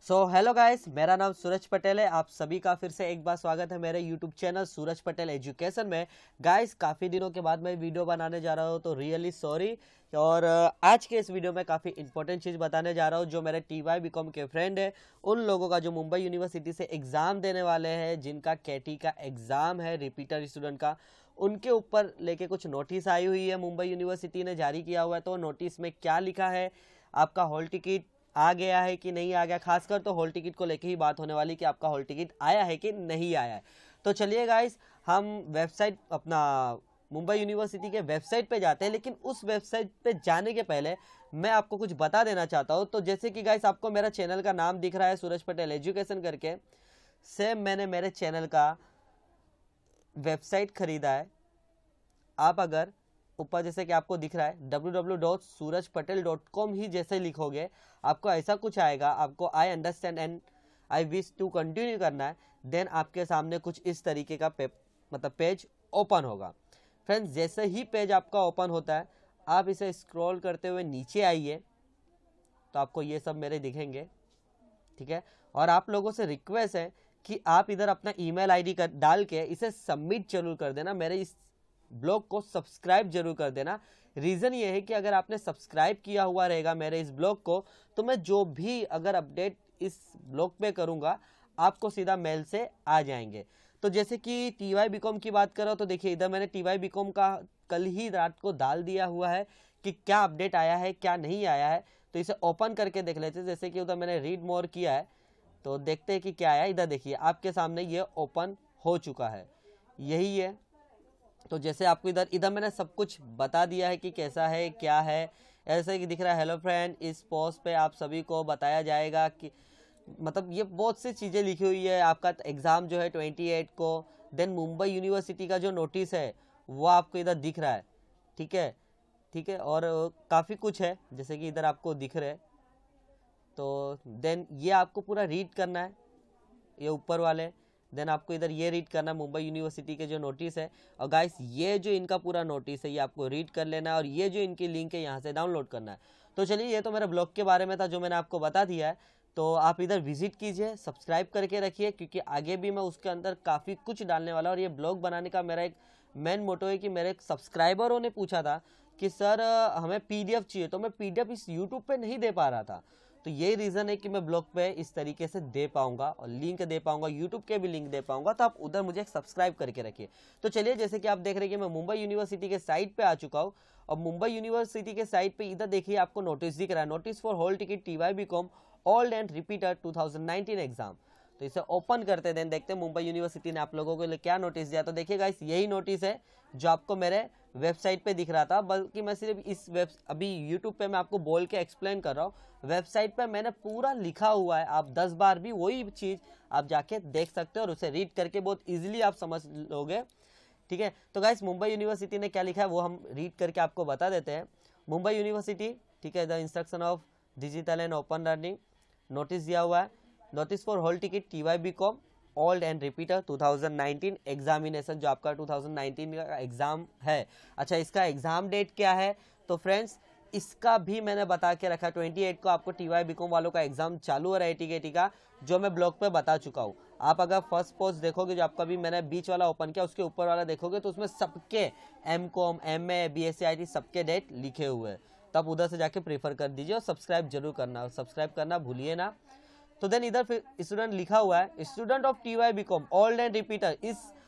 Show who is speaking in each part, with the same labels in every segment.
Speaker 1: Hello guys, मेरा नाम सूरज पटेल है। आप सभी का फिर से एक बार स्वागत है मेरे YouTube channel Suraj Patel education में। गाइस, काफ़ी दिनों के बाद मैं वीडियो बनाने जा रहा हूँ, तो रियली सॉरी। और आज के इस वीडियो में काफ़ी इंपॉर्टेंट चीज़ बताने जा रहा हूँ। जो मेरे TY बीकॉम के फ्रेंड है, उन लोगों का जो मुंबई यूनिवर्सिटी से एग्ज़ाम देने वाले हैं, जिनका KT का एग्ज़ाम है रिपीटर स्टूडेंट का, उनके ऊपर लेके कुछ नोटिस आई हुई है, मुंबई यूनिवर्सिटी ने जारी किया हुआ है। तो नोटिस में क्या लिखा है, आपका हॉल टिकट आ गया है कि नहीं आ गया, खासकर तो हॉल टिकट को लेके ही बात होने वाली कि आपका हॉल टिकट आया है कि नहीं आया है। तो चलिए गाइस, हम वेबसाइट अपना मुंबई यूनिवर्सिटी के वेबसाइट पे जाते हैं। लेकिन उस वेबसाइट पे जाने के पहले मैं आपको कुछ बता देना चाहता हूँ। तो जैसे कि गाइस, आपको मेरा चैनल का नाम दिख रहा है सूरज पटेल एजुकेशन करके, सेम मैंने मेरे चैनल का वेबसाइट खरीदा है। आप अगर ऊपर जैसे कि आपको दिख रहा है www.surajpatel.com ही जैसे लिखोगे, आपको ऐसा कुछ आएगा। आपको I understand and I wish to continue करना है, देन आपके सामने कुछ इस तरीके का पेज ओपन होगा। फ्रेंड्स, जैसे ही पेज आपका ओपन होता है, आप इसे स्क्रॉल करते हुए नीचे आइए तो आपको ये सब मेरे दिखेंगे, ठीक है। और आप लोगों से रिक्वेस्ट है कि आप इधर अपना ईमेल आईडी डाल के इसे सबमिट जरूर कर देना। मेरे इस ब्लॉग को सब्सक्राइब जरूर कर देना। रीज़न ये है कि अगर आपने सब्सक्राइब किया हुआ रहेगा मेरे इस ब्लॉग को, तो मैं जो भी अगर अपडेट इस ब्लॉग पे करूँगा, आपको सीधा मेल से आ जाएंगे। तो जैसे कि TY बीकॉम की बात करो, तो देखिए इधर मैंने TY बीकॉम का कल ही रात को डाल दिया हुआ है कि क्या अपडेट आया है क्या नहीं आया है। तो इसे ओपन करके देख लेते हैं। जैसे कि उधर मैंने रीड मोर किया है, तो देखते हैं कि क्या आया। इधर देखिए, आपके सामने ये ओपन हो चुका है, यही है। तो जैसे आपको इधर इधर मैंने सब कुछ बता दिया है कि कैसा है क्या है। ऐसे कि दिख रहा है, हेलो फ्रेंड, इस पोस्ट पे आप सभी को बताया जाएगा कि मतलब ये बहुत सी चीज़ें लिखी हुई है। आपका एग्ज़ाम जो है 28 को, देन मुंबई यूनिवर्सिटी का जो नोटिस है वो आपको इधर दिख रहा है, ठीक है, ठीक है। और काफ़ी कुछ है जैसे कि इधर आपको दिख रहा है। तो देन ये आपको पूरा रीड करना है, ये ऊपर वाले। देन आपको इधर ये रीड करना है मुंबई यूनिवर्सिटी के जो नोटिस है। और गाइस, ये जो इनका पूरा नोटिस है ये आपको रीड कर लेना है, और ये जो इनकी लिंक है यहाँ से डाउनलोड करना है। तो चलिए, ये तो मेरे ब्लॉग के बारे में था जो मैंने आपको बता दिया है। तो आप इधर विजिट कीजिए, सब्सक्राइब करके रखिए, क्योंकि आगे भी मैं उसके अंदर काफ़ी कुछ डालने वाला हूँ। और ये ब्लॉग बनाने का मेरा एक मेन मोटो है कि मेरे सब्सक्राइबरों ने पूछा था कि सर हमें PDF चाहिए, तो मैं PDF इस यूट्यूब पे नहीं दे पा रहा था। तो यही रीज़न है कि मैं ब्लॉग पे इस तरीके से दे पाऊंगा और लिंक दे पाऊंगा, यूट्यूब के भी लिंक दे पाऊंगा। तो आप उधर मुझे सब्सक्राइब करके रखिए। तो चलिए, जैसे कि आप देख रहे हैं कि मैं मुंबई यूनिवर्सिटी के साइट पे आ चुका हूँ। और मुंबई यूनिवर्सिटी के साइट पे इधर देखिए, आपको नोटिस दिख रहा है, notice for hall ticket TY B Com old and repeater 2019 exam. तो इसे ओपन करते देन देखते हैं मुंबई यूनिवर्सिटी ने आप लोगों के लिए क्या नोटिस दिया। तो देखिए गाइस, यही नोटिस है जो आपको मेरे वेबसाइट पे दिख रहा था, बल्कि मैं सिर्फ इस अभी यूट्यूब पे मैं आपको बोल के एक्सप्लेन कर रहा हूँ। वेबसाइट पे मैंने पूरा लिखा हुआ है, आप 10 बार भी वही चीज़ आप जाके देख सकते हो और उसे रीड करके बहुत इजीली आप समझ लोगे, ठीक है। तो गाइस, मुंबई यूनिवर्सिटी ने क्या लिखा है वो हम रीड करके आपको बता देते हैं। मुंबई यूनिवर्सिटी, ठीक है, the instruction of digital and open learning, notice दिया हुआ है, notice for hall ticket TY B Com old and repeater 2019 examination, जो आपका 2019 का एग्जाम है। अच्छा, इसका एग्जाम डेट क्या है? तो फ्रेंड्स, इसका भी मैंने बता के रखा, 28 को आपको TY बीकॉम वालों का एग्जाम चालू हो रहा है TKT का, जो मैं ब्लॉग पे बता चुका हूँ। आप अगर फर्स्ट पोस्ट देखोगे, जो आपका भी मैंने बीच वाला ओपन किया, उसके ऊपर वाला देखोगे तो उसमें सबके MCOM MA BSc IT सबके डेट लिखे हुए हैं। तब उधर से जाके प्रेफर कर दीजिए और सब्सक्राइब जरूर करना, सब्सक्राइब करना भूलिए ना। तो देन इधर फिर स्टूडेंट लिखा हुआ है, student of TY B Com old and repeater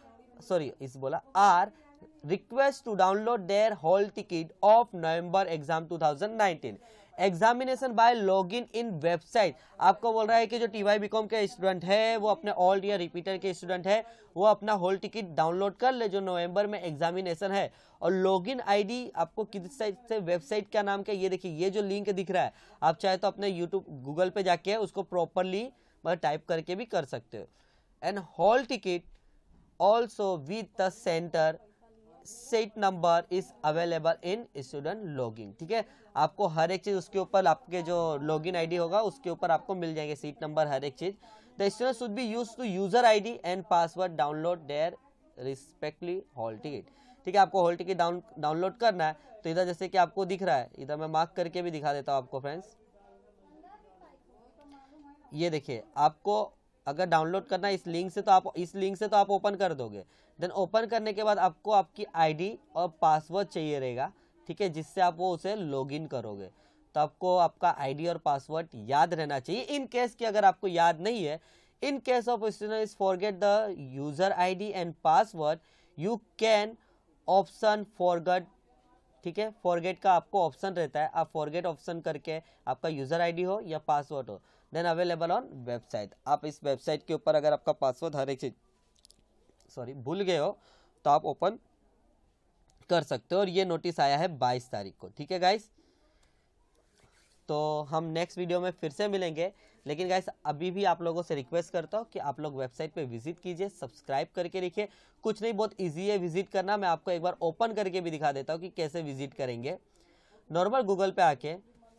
Speaker 1: इस बोला are request to download their hall ticket of November exam 2019 examination by login in website. आपको बोल रहा है कि जो TY बीकॉम के स्टूडेंट है, वो अपने ओल्ड या रिपीटर के स्टूडेंट है, वो अपना हॉल टिकट डाउनलोड कर ले जो नवंबर में एग्जामिनेशन है। और लॉगिन आईडी आपको किस साइट से, वेबसाइट का नाम क्या, ये देखिए, ये जो लिंक दिख रहा है, आप चाहे तो अपने यूट्यूब गूगल पे जाके उसको प्रॉपरली टाइप करके भी कर सकते हो। And hall ticket also with the centre seat number is available in student login, ठीक है। आपको हर एक चीज उसके ऊपर, आपके जो लॉगिन आईडी होगा उसके ऊपर आपको मिल जाएंगे सीट नंबर, हर एक चीज। The student should be use to user ID and password download their respectively hall ticket, ठीक है। आपको हॉल टिकट डाउनलोड करना है। तो इधर जैसे कि आपको दिख रहा है, इधर मैं मार्क करके भी दिखा देता हूँ आपको फ्रेंड्स। ये देखिए, आपको अगर डाउनलोड करना है इस लिंक से, तो आप इस लिंक से तो आप ओपन कर दोगे। देन ओपन करने के बाद आपको आपकी आईडी और पासवर्ड चाहिए रहेगा, ठीक है, जिससे आप वो उसे लॉगिन करोगे। तो आपको आपका आईडी और पासवर्ड याद रहना चाहिए। इन केस कि अगर आपको याद नहीं है, in case of student forget the user ID and password, you can option forget, ठीक है, फॉरगेट का आपको ऑप्शन रहता है, आप फॉरगेट ऑप्शन करके आपका यूजर आईडी हो या पासवर्ड हो, देन अवेलेबल ऑन वेबसाइट। आप इस वेबसाइट के ऊपर अगर आपका पासवर्ड हर एक चीज भूल गए हो तो आप ओपन कर सकते हो। और ये नोटिस आया है 22 तारीख को, ठीक है गाइस। तो हम नेक्स्ट वीडियो में फिर से मिलेंगे, लेकिन गाइस अभी भी आप लोगों से रिक्वेस्ट करता हूँ कि आप लोग वेबसाइट पे विजिट कीजिए, सब्सक्राइब करके रखिए। कुछ नहीं, बहुत इजी है विजिट करना। मैं आपको एक बार ओपन करके भी दिखा देता हूँ कि कैसे विजिट करेंगे। नॉर्मल गूगल पे आके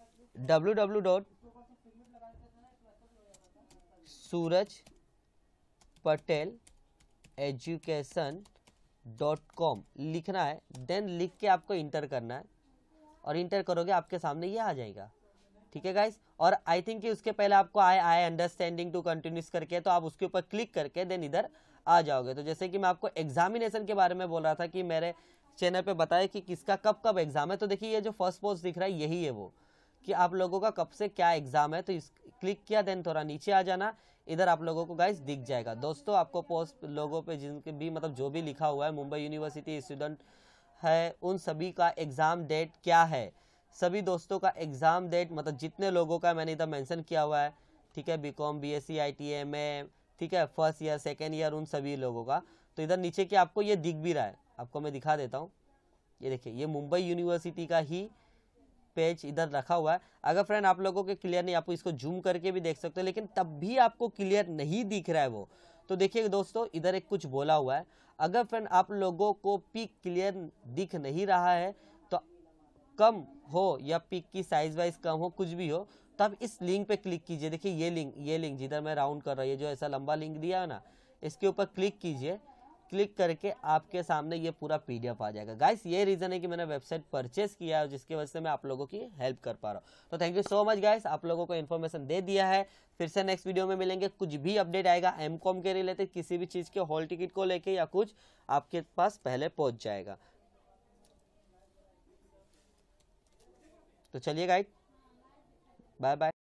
Speaker 1: www.surajpateleducation.com लिखना है। देन लिख के आपको इंटर करना है, और इंटर करोगे आपके सामने ये आ जाएगा, ठीक है गाइस। और आई थिंक कि उसके पहले आपको आई अंडरस्टैंडिंग टू कंटिन्यूस करके, तो आप उसके ऊपर क्लिक करके देन इधर आ जाओगे। तो जैसे कि मैं आपको एग्जामिनेशन के बारे में बोल रहा था कि मेरे चैनल पे बताया कि किसका कब कब एग्जाम है। तो देखिए ये जो फर्स्ट पोस्ट दिख रहा है यही है वो, कि आप लोगों का कब से क्या एग्जाम है। तो इस क्लिक किया, देन थोड़ा नीचे आ जाना, इधर आप लोगों को गाइस दिख जाएगा। दोस्तों आपको पोस्ट लोगों पे जिनके भी मतलब जो भी लिखा हुआ है मुंबई यूनिवर्सिटी स्टूडेंट है, उन सभी का एग्जाम डेट क्या है, सभी दोस्तों का एग्जाम डेट, मतलब जितने लोगों का मैंने इधर मेंशन किया हुआ है, ठीक है, बीकॉम बीएससी आईटी एमए, ठीक है, फर्स्ट ईयर सेकेंड ईयर, उन सभी लोगों का। तो इधर नीचे के आपको ये दिख भी रहा है, आपको मैं दिखा देता हूँ। ये देखिए, ये मुंबई यूनिवर्सिटी का ही पेज इधर रखा हुआ है। अगर फ्रेंड आप लोगों के क्लियर नहीं, आप इसको जूम करके भी देख सकते हो, लेकिन तब भी आपको क्लियर नहीं दिख रहा है वो, तो देखिए दोस्तों इधर एक कुछ बोला हुआ है। अगर फ्रेंड आप लोगों को पिक क्लियर दिख नहीं रहा है, तो कम हो या पिक की साइज वाइज कम हो, कुछ भी हो, तो आप इस लिंक पे क्लिक कीजिए। देखिए ये लिंक जिधर मैं राउंड कर रहा हूँ, ये जो ऐसा लंबा लिंक दिया है ना, इसके ऊपर क्लिक कीजिए। क्लिक करके आपके सामने ये पूरा पीडीएफ आ जाएगा। गाइस ये रीजन है कि मैंने वेबसाइट परचेस किया है, जिसकी वजह से मैं आप लोगों की हेल्प कर पा रहा हूँ। तो thank you so much guys, आप लोगों को इन्फॉर्मेशन दे दिया है। फिर से नेक्स्ट वीडियो में मिलेंगे। कुछ भी अपडेट आएगा एमकॉम के रिलेटेड, किसी भी चीज के हॉल टिकट को लेके या कुछ, आपके पास पहले पहुंच जाएगा। तो चलिए गाइस, बाय बाय।